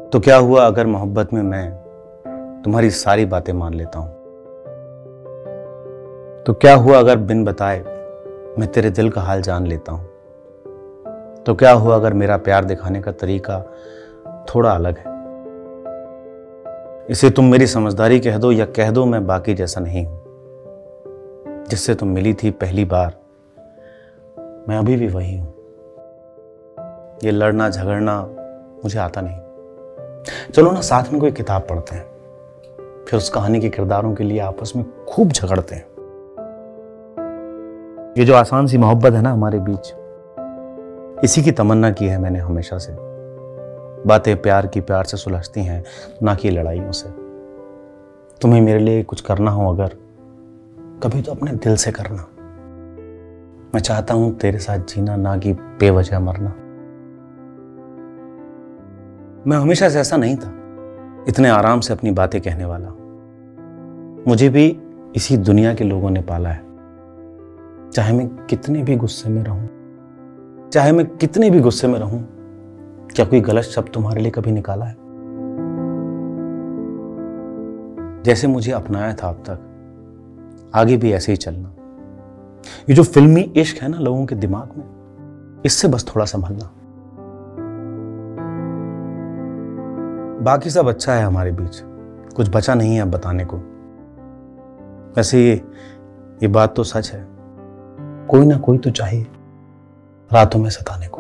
तो क्या हुआ अगर मोहब्बत में मैं तुम्हारी सारी बातें मान लेता हूं? तो क्या हुआ अगर बिन बताए मैं तेरे दिल का हाल जान लेता हूं? तो क्या हुआ अगर मेरा प्यार दिखाने का तरीका थोड़ा अलग है? इसे तुम मेरी समझदारी कह दो या कह दो मैं बाकी जैसा नहीं हूं। जिससे तुम मिली थी पहली बार, मैं अभी भी वही हूं। ये लड़ना झगड़ना मुझे आता नहीं। चलो ना साथ में कोई किताब पढ़ते हैं, फिर उस कहानी के किरदारों के लिए आपस में खूब झगड़ते हैं। ये जो आसान सी मोहब्बत है ना हमारे बीच, इसी की तमन्ना की है मैंने हमेशा से। बातें प्यार की प्यार से सुलझती हैं, ना कि लड़ाइयों से। तुम्हें मेरे लिए कुछ करना हो अगर, कभी तो अपने दिल से करना। मैं चाहता हूं तेरे साथ जीना, ना कि बेवजह मरना। मैं हमेशा से ऐसा नहीं था, इतने आराम से अपनी बातें कहने वाला। मुझे भी इसी दुनिया के लोगों ने पाला है। चाहे मैं कितने भी गुस्से में रहूं, क्या कोई गलत शब्द तुम्हारे लिए कभी निकाला है? जैसे मुझे अपनाया था अब तक, आगे भी ऐसे ही चलना। ये जो फिल्मी इश्क है ना लोगों के दिमाग में, इससे बस थोड़ा संभलना। बाकी सब अच्छा है हमारे बीच, कुछ बचा नहीं है अब बताने को। वैसे ये बात तो सच है, कोई ना कोई तो चाहिए रातों में सताने को।